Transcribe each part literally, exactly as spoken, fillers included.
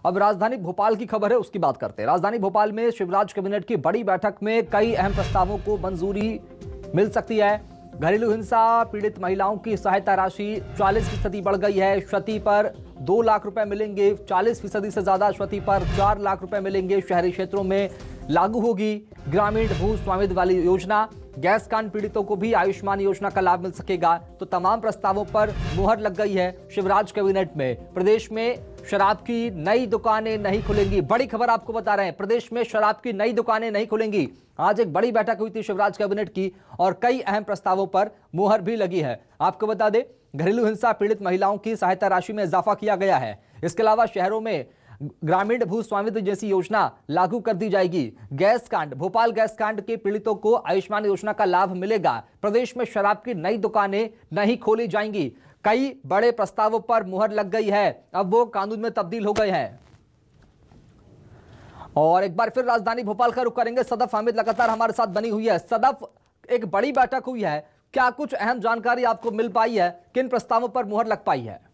अब राजधानी भोपाल की खबर है, उसकी बात करते हैं। राजधानी भोपाल में शिवराज कैबिनेट की बड़ी बैठक में कई अहम प्रस्तावों को मंजूरी मिल सकती है। घरेलू हिंसा पीड़ित महिलाओं की सहायता राशि चालीस फीसदी बढ़ गई है। क्षति पर दो लाख रुपए मिलेंगे। चालीस फीसदी से ज्यादा क्षति पर चार लाख रुपए मिलेंगे। शहरी क्षेत्रों में लागू होगी ग्रामीण भू स्वामित्व वाली योजना। गैस कांड पीड़ितों को भी आयुष्मान योजना का लाभ मिल सकेगा। तो तमाम प्रस्तावों पर मुहर लग गई है शिवराज कैबिनेट में। प्रदेश में शराब की नई दुकानें नहीं खुलेंगी। बड़ी खबर आपको बता रहे हैं, प्रदेश में शराब की नई दुकानें नहीं खुलेंगी। आज एक बड़ी बैठक हुई थी शिवराज कैबिनेट की और कई अहम प्रस्तावों पर मुहर भी लगी है। आपको बता दें, घरेलू हिंसा पीड़ित महिलाओं की सहायता राशि में इजाफा किया गया है। इसके अलावा शहरों में ग्रामीण भू स्वामित्व जैसी योजना लागू कर दी जाएगी। गैस कांड, भोपाल गैस कांड के पीड़ितों को आयुष्मान योजना का लाभ मिलेगा। प्रदेश में शराब की नई दुकानें नहीं खोली जाएंगी। कई बड़े प्रस्तावों पर मुहर लग गई है, अब वो कानून में तब्दील हो गए हैं। और एक बार फिर राजधानी भोपाल का रुख करेंगे। सदफ हामिद लगातार हमारे साथ बनी हुई है। सदफ, एक बड़ी बैठक हुई है, क्या कुछ अहम जानकारी आपको मिल पाई है? किन प्रस्तावों पर मुहर लग पाई है?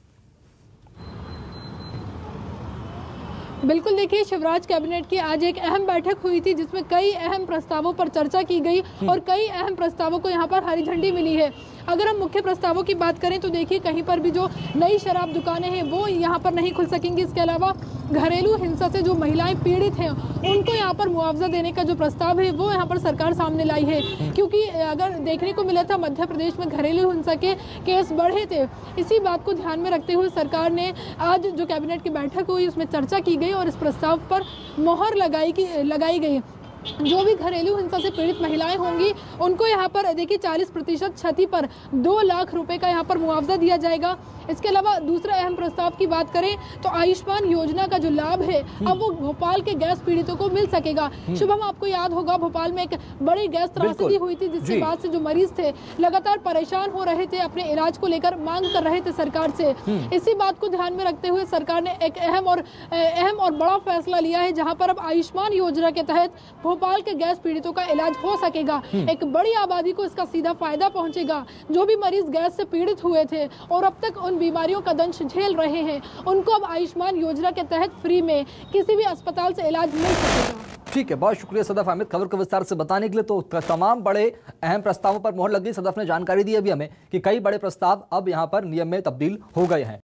बिल्कुल, देखिए, शिवराज कैबिनेट की आज एक अहम बैठक हुई थी जिसमें कई अहम प्रस्तावों पर चर्चा की गई और कई अहम प्रस्तावों को यहां पर हरी झंडी मिली है। अगर हम मुख्य प्रस्तावों की बात करें तो देखिए, कहीं पर भी जो नई शराब दुकानें हैं वो यहां पर नहीं खुल सकेंगी। इसके अलावा घरेलू हिंसा से जो महिलाएं पीड़ित हैं उनको यहां पर मुआवजा देने का जो प्रस्ताव है वो यहां पर सरकार सामने लाई है। क्योंकि अगर देखने को मिला था मध्य प्रदेश में घरेलू हिंसा के केस बढ़े थे, इसी बात को ध्यान में रखते हुए सरकार ने आज जो कैबिनेट की बैठक हुई उसमें चर्चा की गई और इस प्रस्ताव पर मोहर लगाई की लगाई गई। जो भी घरेलू हिंसा से पीड़ित महिलाएं होंगी उनको यहाँ पर देखिए चालीस प्रतिशत क्षति पर दो लाख रुपए का यहाँ पर मुआवजा दिया जाएगा। इसके अलावा दूसरा अहम प्रस्ताव की बात करें तो आयुष्मान योजना का जो लाभ है अब वो भोपाल के गैस पीड़ितों को मिल सकेगा। शुभम, आपको याद होगा भोपाल में एक बड़ी गैस त्रासदी हुई थी जिसके बाद से जो मरीज थे लगातार परेशान हो रहे थे, अपने इलाज को लेकर मांग कर रहे थे सरकार से। इसी बात को ध्यान में रखते हुए सरकार ने एक अहम और अहम और बड़ा फैसला लिया है जहाँ पर अब आयुष्मान योजना के तहत भोपाल के गैस पीड़ितों का इलाज हो सकेगा। एक बड़ी आबादी को इसका सीधा फायदा पहुंचेगा। जो भी मरीज गैस से पीड़ित हुए थे और अब तक उन बीमारियों का दंश झेल रहे हैं उनको अब आयुष्मान योजना के तहत फ्री में किसी भी अस्पताल से इलाज मिल सकेगा। ठीक है, बहुत शुक्रिया सदफ हामिद खबर को विस्तार से बताने के लिए। तो तमाम बड़े अहम प्रस्तावों पर मुहर लग गई। सदफ ने जानकारी दी अभी हमें कि कई बड़े प्रस्ताव अब यहां पर नियम में तब्दील हो गए हैं।